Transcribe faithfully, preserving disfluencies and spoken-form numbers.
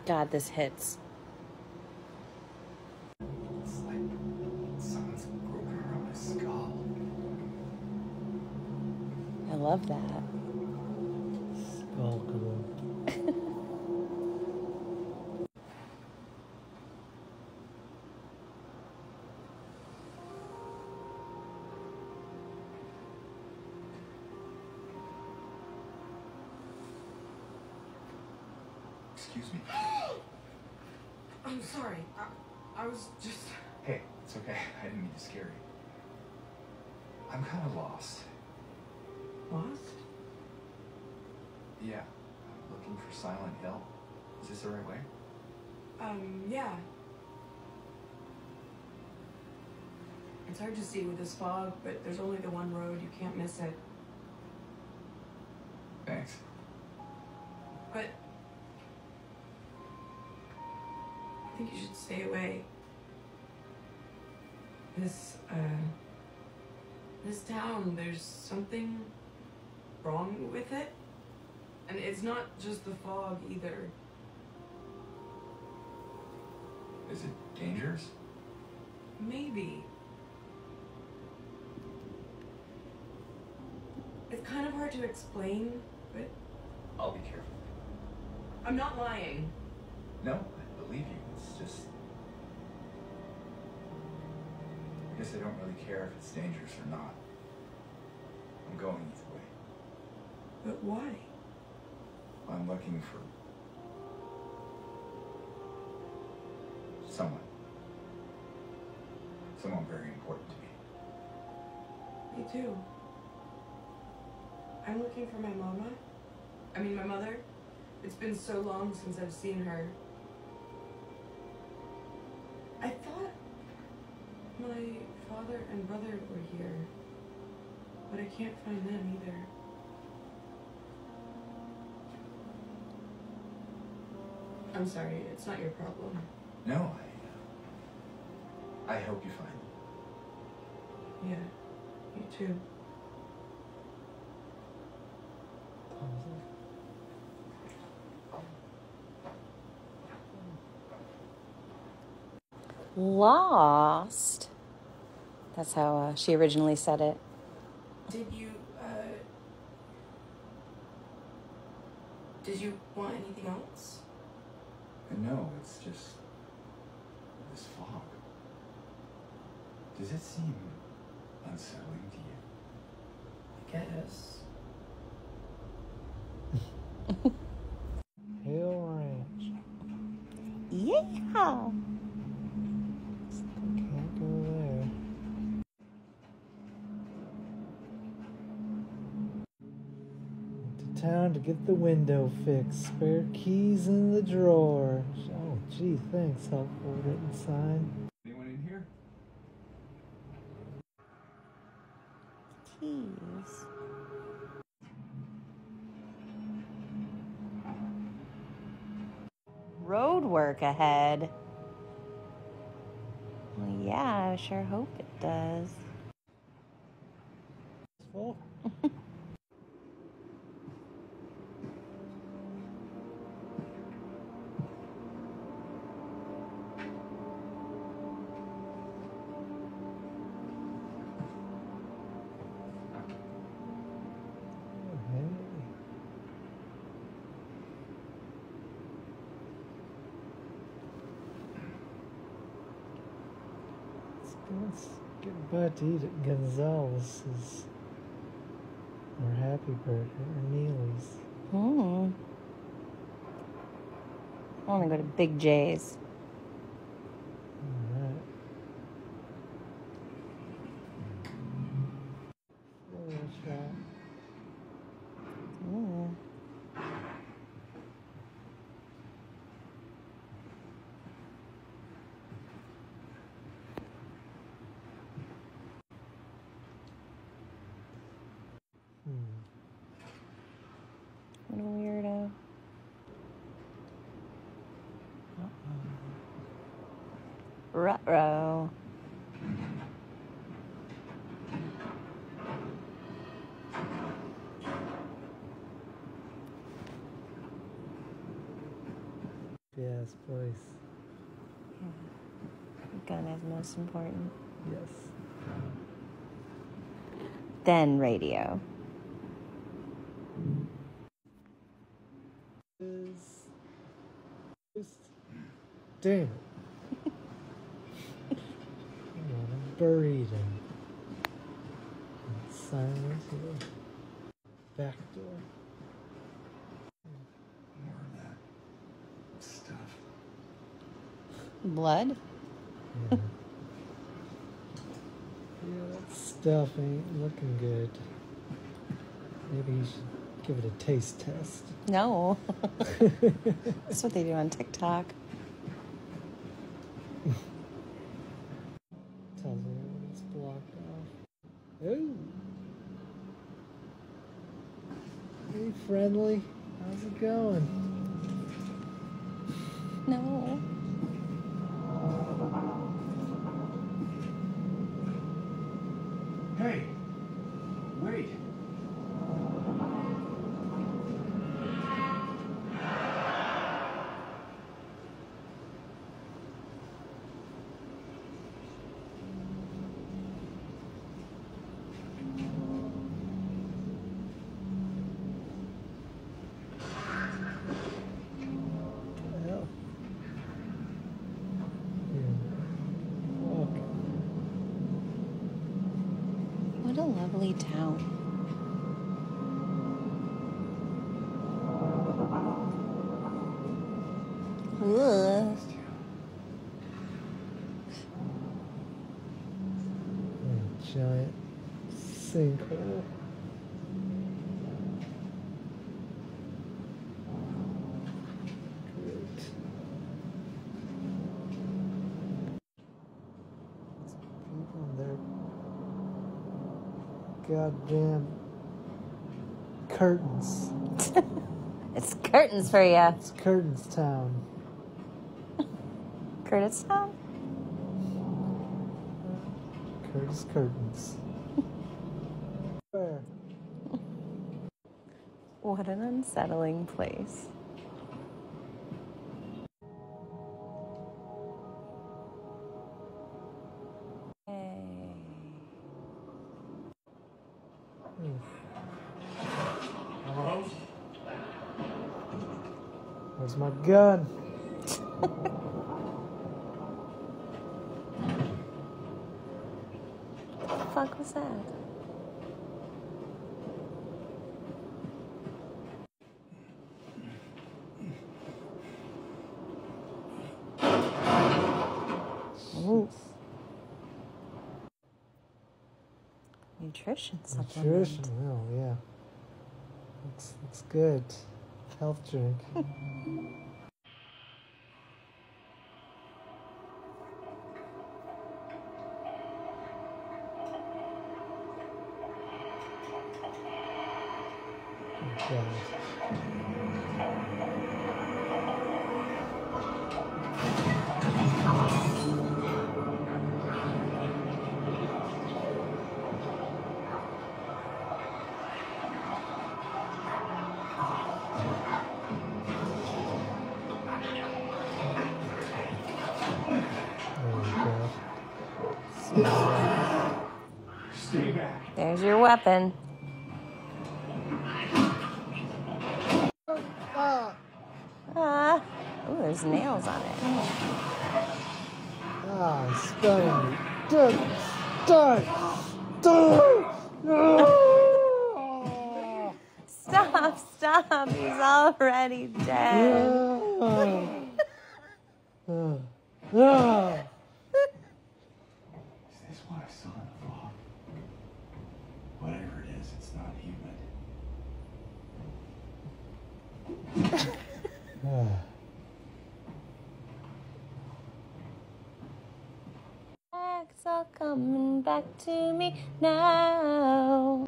God, this hits. It's like someone's groping around my skull. I love that. Skull glue. Excuse me. I'm sorry. I, I was just... Hey, it's okay. I didn't mean to scare you. I'm kind of lost. Lost? Yeah. I'm looking for Silent Hill. Is this the right way? Um, yeah. It's hard to see with this fog, but there's only the one road. You can't miss it. Thanks. But... I think you should stay away. This, uh... This town, there's something wrong with it. And it's not just the fog, either. Is it dangerous? Maybe. It's kind of hard to explain, but... I'll be careful. I'm not lying. No, I believe you. It's just... I guess I don't really care if it's dangerous or not. I'm going either way. But why? I'm looking for... someone. Someone very important to me. Me too. I'm looking for my mama. I mean, my mother. It's been so long since I've seen her. I thought my father and brother were here, but I can't find them either. I'm sorry, it's not your problem. No, I... I hope you find them. Yeah, me too. Lost. That's how uh, she originally said it. Did you, uh... Did you want anything else? And no, it's just... this fog. Does it seem unsettling to you? I guess. Hill Ranch. Yeah. Can't go there. Went to town to get the window fixed. Spare keys in the drawer. Oh, gee, thanks. Helpful written sign. Anyone in here? Keys. Road work ahead. Well, yeah, I sure hope it does. It's full. Let's get a bite to eat at Gonzalez's or Happy Burger or Neely's. Hmm. I want to go to Big J's. Alright. Floral shop. Ooh. What a weirdo. Uh-oh. Ruh-roh. Yes, please. Yeah. Gun is most important. Yes. Then radio. Is just damn it. Come on, I'm buried in silence here. Back door. More of that stuff. Blood? Yeah. Yeah, that stuff ain't looking good. Maybe you should give it a taste test. No. That's what they do on TikTok. Tells me when it's blocked off. Ooh. Hey, friendly. How's it going? No. Hey, wait. Hell. Yeah. Fuck. What a lovely town. Ugh. Yeah, giant sinkhole. Great. People in their goddamn curtains. It's curtains for you. It's Curtains Town. Curtis Town? Curtis Curtains. Where? What an unsettling place. Hey. Hello? Where's my gun? What the fuck was that? Ooh. Nutrition supplement. Nutrition. Oh, yeah. Looks, looks good. Health drink. Oh, God. Oh, God. Stay back. There's your weapon. Ah! Ah. Ooh, there's nails on it. Ah, it's stunning me. Dude, dude, dude. Stop, stop. He's already dead. Ah. Ah. Is this what I saw in the fog? Whatever it is, it's not human. Ah. It's all coming back to me now.